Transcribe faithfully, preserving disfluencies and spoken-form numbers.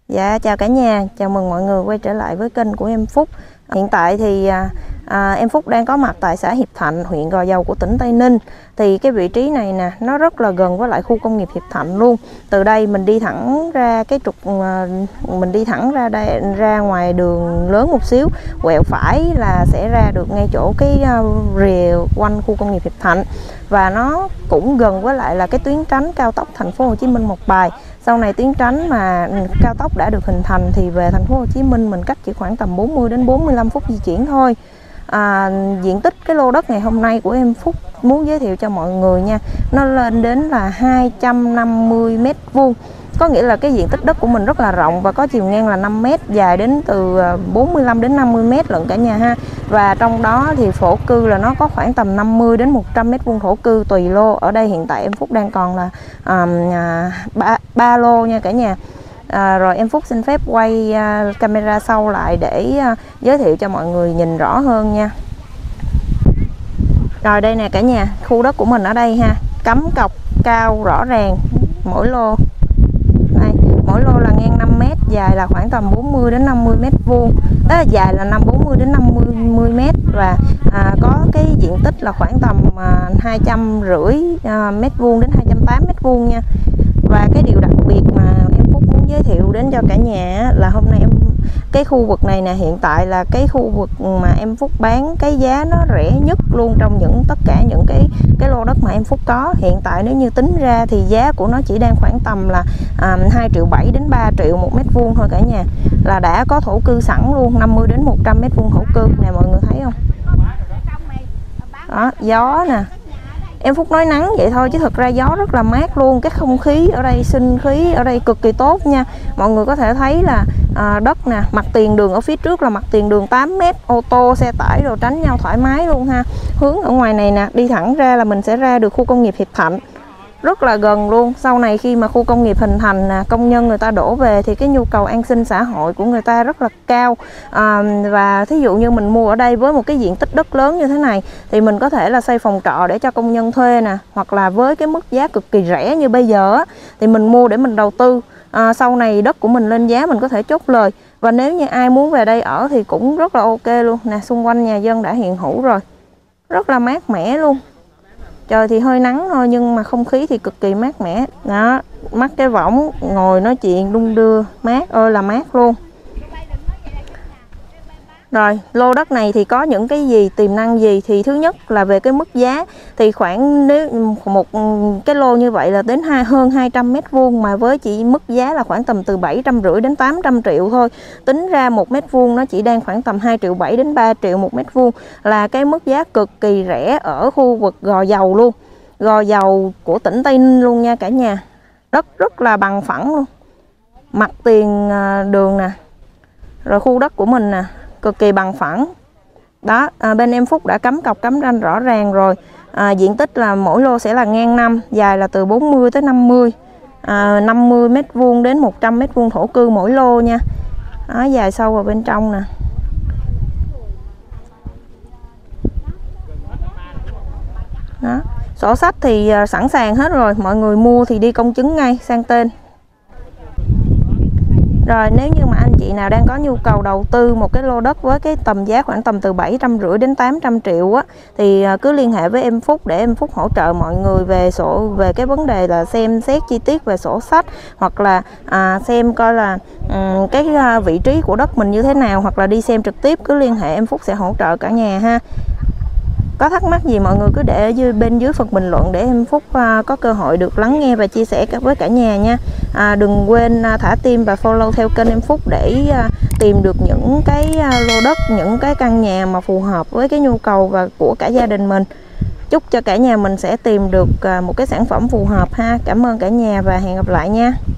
Dạ chào cả nhà, chào mừng mọi người quay trở lại với kênh của em Phúc. Hiện tại thì à, à, em Phúc đang có mặt tại xã Hiệp Thạnh, huyện Gò Dầu của tỉnh Tây Ninh. Thì cái vị trí này nè, nó rất là gần với lại khu công nghiệp Hiệp Thạnh luôn. Từ đây mình đi thẳng ra cái trục à, mình đi thẳng ra đây, ra ngoài đường lớn một xíu, quẹo phải là sẽ ra được ngay chỗ cái à, rìa quanh khu công nghiệp Hiệp Thạnh. Và nó cũng gần với lại là cái tuyến tránh cao tốc Thành phố Hồ Chí Minh Mộc Bài. Sau này tuyến tránh mà cao tốc đã được hình thành thì về Thành phố Hồ Chí Minh mình cách chỉ khoảng tầm bốn mươi đến bốn mươi lăm phút di chuyển thôi. À, diện tích cái lô đất ngày hôm nay của em Phúc muốn giới thiệu cho mọi người nha, nó lên đến là hai trăm năm mươi mét vuông. Có nghĩa là cái diện tích đất của mình rất là rộng và có chiều ngang là năm mét, dài đến từ bốn mươi lăm đến năm mươi mét lận cả nhà ha. Và trong đó thì thổ cư là nó có khoảng tầm năm mươi đến một trăm mét vuông thổ cư tùy lô. Ở đây hiện tại em Phúc đang còn là um, ba lô nha cả nhà. À, rồi em Phúc xin phép quay uh, camera sau lại để uh, giới thiệu cho mọi người nhìn rõ hơn nha. Rồi đây nè cả nhà, khu đất của mình ở đây ha, cắm cọc cao rõ ràng mỗi lô. Đây, mỗi lô là ngang năm mét, dài là khoảng tầm bốn mươi đến năm mươi mét vuông. Đó, dài là năm bốn mươi đến năm mươi mét và à, có cái diện tích là khoảng tầm à, hai trăm rưỡi à, mét vuông đến hai trăm tám mươi mét vuông nha. Và cái điều đặc biệt mà em Phúc muốn giới thiệu đến cho cả nhà là hôm nay em cái khu vực này nè, hiện tại là cái khu vực mà em Phúc bán cái giá nó rẻ nhất luôn trong những tất cả những cái cái lô đất mà em Phúc có. Hiện tại nếu như tính ra thì giá của nó chỉ đang khoảng tầm là à, hai triệu bảy đến ba triệu một mét vuông thôi cả nhà, là đã có thổ cư sẵn luôn, năm mươi đến một trăm mét vuông thổ cư nè, mọi người thấy không? Đó, gió nè. Em Phúc nói nắng vậy thôi chứ thực ra gió rất là mát luôn. Cái không khí ở đây, sinh khí ở đây cực kỳ tốt nha. Mọi người có thể thấy là à, đất nè, mặt tiền đường ở phía trước là mặt tiền đường tám mét, ô tô, xe tải rồi tránh nhau thoải mái luôn ha. Hướng ở ngoài này nè, đi thẳng ra là mình sẽ ra được khu công nghiệp Hiệp Thạnh, rất là gần luôn. Sau này khi mà khu công nghiệp hình thành nè, công nhân người ta đổ về thì cái nhu cầu an sinh xã hội của người ta rất là cao. à, Và thí dụ như mình mua ở đây với một cái diện tích đất lớn như thế này thì mình có thể là xây phòng trọ để cho công nhân thuê nè, hoặc là với cái mức giá cực kỳ rẻ như bây giờ á, thì mình mua để mình đầu tư. à, Sau này đất của mình lên giá mình có thể chốt lời. Và nếu như ai muốn về đây ở thì cũng rất là ok luôn nè. Xung quanh nhà dân đã hiện hữu rồi, rất là mát mẻ luôn. Trời thì hơi nắng thôi nhưng mà không khí thì cực kỳ mát mẻ. Đó, mắc cái võng ngồi nói chuyện đung đưa, mát ơi là mát luôn. Rồi, lô đất này thì có những cái gì, tiềm năng gì? Thì thứ nhất là về cái mức giá thì khoảng nếu một cái lô như vậy là đến hai, hơn hai trăm mét vuông mà với chỉ mức giá là khoảng tầm từ bảy trăm rưỡi đến tám trăm triệu thôi. Tính ra một mét vuông nó chỉ đang khoảng tầm hai triệu bảy đến ba triệu một mét vuông, là cái mức giá cực kỳ rẻ ở khu vực Gò Dầu luôn. Gò Dầu của tỉnh Tây Ninh luôn nha cả nhà. Đất rất là bằng phẳng luôn. Mặt tiền đường nè. Rồi khu đất của mình nè, cực kỳ bằng phẳng. Đó, à, bên em Phúc đã cắm cọc cắm ranh rõ ràng rồi. à, Diện tích là mỗi lô sẽ là ngang năm, dài là từ bốn mươi tới năm mươi, à, năm mươi mét vuông đến một trăm mét vuông thổ cư mỗi lô nha. Đó, dài sâu vào bên trong nè. Đó, sổ sách thì sẵn sàng hết rồi, mọi người mua thì đi công chứng ngay sang tên. Rồi nếu như mà anh chị nào đang có nhu cầu đầu tư một cái lô đất với cái tầm giá khoảng tầm từ bảy trăm rưỡi đến tám trăm triệu á, thì cứ liên hệ với em Phúc để em Phúc hỗ trợ mọi người về sổ, về cái vấn đề là xem xét chi tiết về sổ sách, hoặc là à, xem coi là um, cái vị trí của đất mình như thế nào, hoặc là đi xem trực tiếp, cứ liên hệ em Phúc sẽ hỗ trợ cả nhà ha. Có thắc mắc gì mọi người cứ để dưới, bên dưới phần bình luận để em Phúc uh, có cơ hội được lắng nghe và chia sẻ với cả nhà nha. À, đừng quên uh, thả tim và follow theo kênh em Phúc để uh, tìm được những cái uh, lô đất, những cái căn nhà mà phù hợp với cái nhu cầu và của cả gia đình mình. Chúc cho cả nhà mình sẽ tìm được uh, một cái sản phẩm phù hợp ha. Cảm ơn cả nhà và hẹn gặp lại nha.